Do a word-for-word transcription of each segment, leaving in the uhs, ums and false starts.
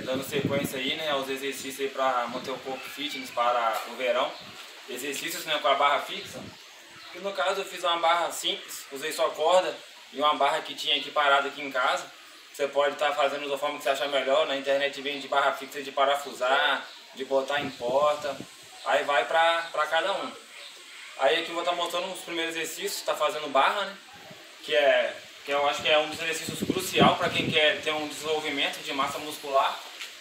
dando sequência aí, né, aos exercícios aí para manter o corpo fitness para o verão. Exercícios, né, com a barra fixa. E no caso eu fiz uma barra simples, usei só corda e uma barra que tinha aqui parada aqui em casa. Você pode estar fazendo da forma que você achar melhor. Na internet vem de barra fixa de parafusar, de botar em porta. Aí vai para para cada um. Aí aqui eu vou estar mostrando os primeiros exercícios, está fazendo barra, né? Que é, que eu acho que é um dos exercícios crucial para quem quer ter um desenvolvimento de massa muscular.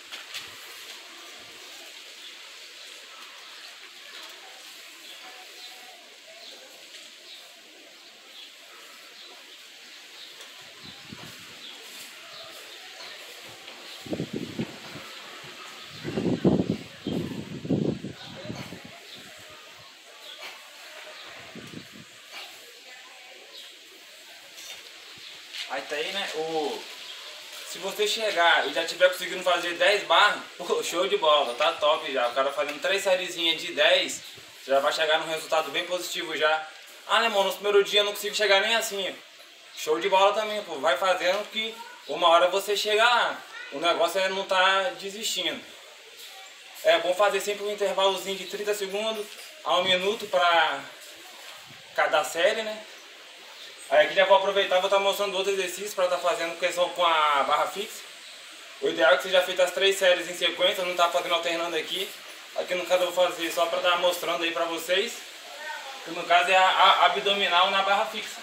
Aí tá aí, né, o... se você chegar e já tiver conseguindo fazer dez barras, pô, show de bola, tá top já. O cara fazendo três sériezinhas de dez, você já vai chegar num resultado bem positivo já. Ah, né, mano, no primeiro dia eu não consigo chegar nem assim. Show de bola também, pô, vai fazendo que uma hora você chega lá. O negócio é não tá desistindo. É bom fazer sempre um intervalozinho de trinta segundos a um minuto pra cada série, né. Aí aqui já vou aproveitar e vou estar mostrando outros exercícios para estar fazendo questão com a barra fixa. O ideal é que você já feita as três séries em sequência, não está fazendo alternando aqui. Aqui no caso eu vou fazer só para estar mostrando aí para vocês. Que no caso é a, a abdominal na barra fixa.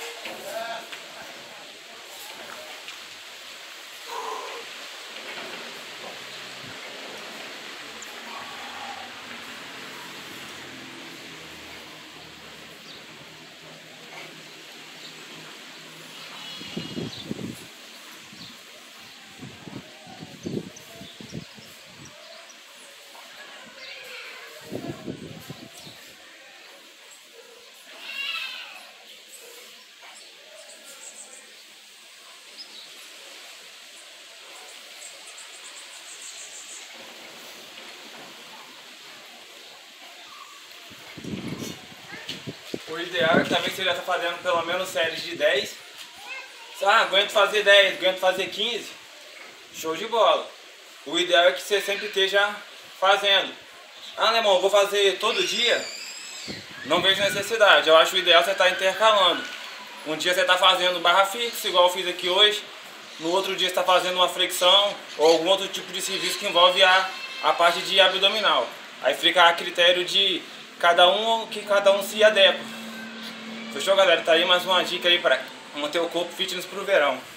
O ideal é que também você já está fazendo pelo menos séries de dez. Ah, aguento fazer dez, aguento fazer quinze. Show de bola. O ideal é que você sempre esteja fazendo. Ah, né, irmão, vou fazer todo dia. Não vejo necessidade. Eu acho o ideal você estar intercalando. Um dia você está fazendo barra fixa, igual eu fiz aqui hoje. No outro dia você está fazendo uma flexão ou algum outro tipo de serviço que envolve a, a parte de abdominal. Aí fica a critério de cada um, que cada um se adequa. Fechou, galera? Tá aí mais uma dica aí para manter o corpo fitness pro verão.